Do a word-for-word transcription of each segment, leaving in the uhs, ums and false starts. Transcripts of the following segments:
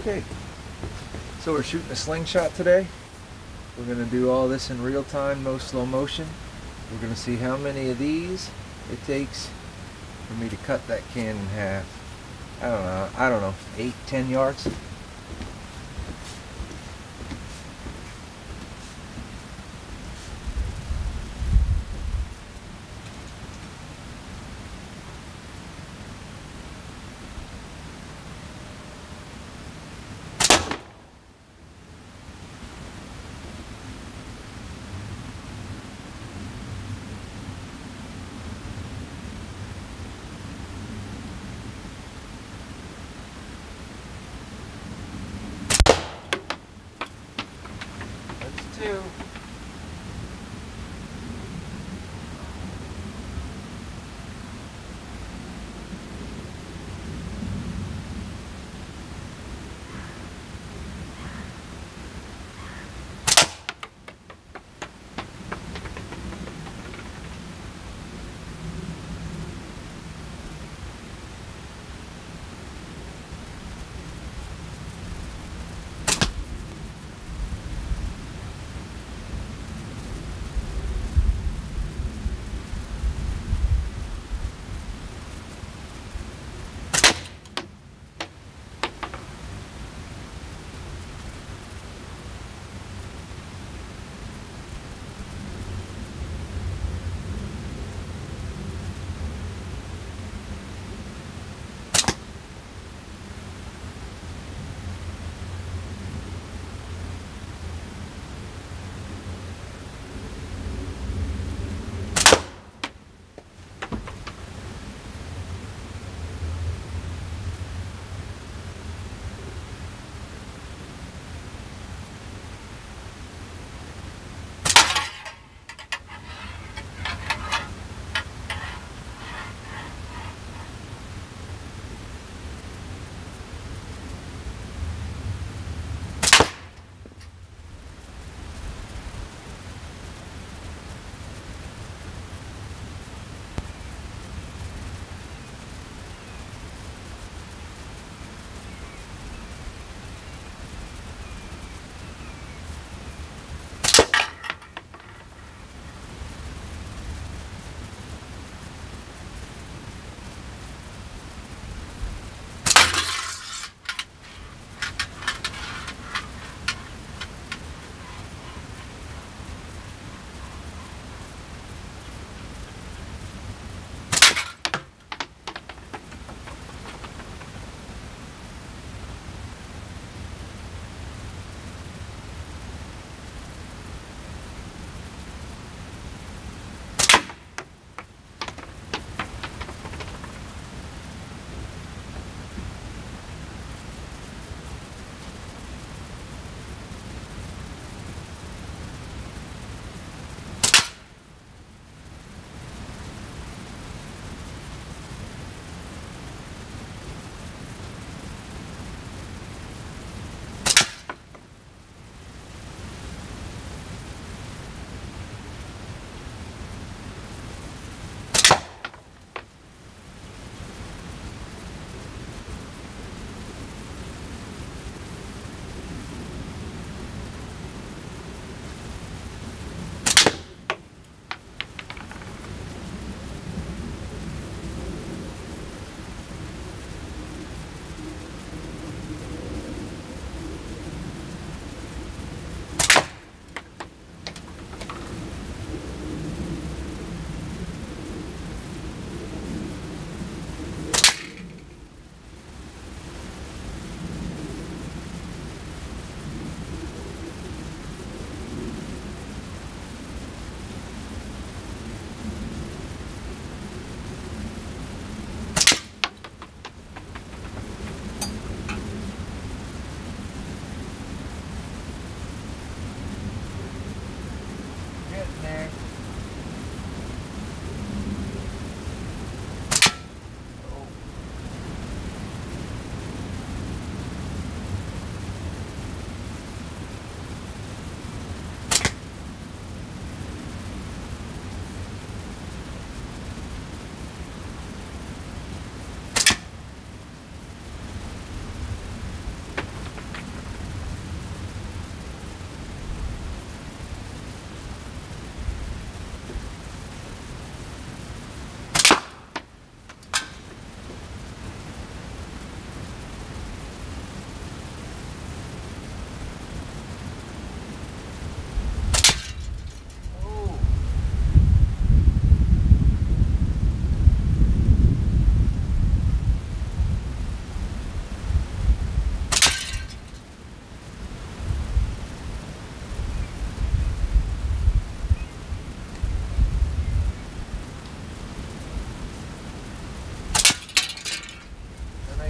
Okay, so we're shooting a slingshot today. We're going to do all this in real time, no slow motion. We're going to see how many of these it takes for me to cut that can in half. I don't know, I don't know, eight, ten yards. That's two.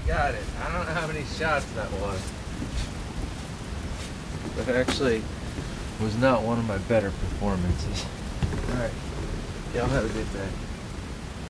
got it. I don't know how many shots that was. But actually was not one of my better performances. Alright. Y'all have a good day.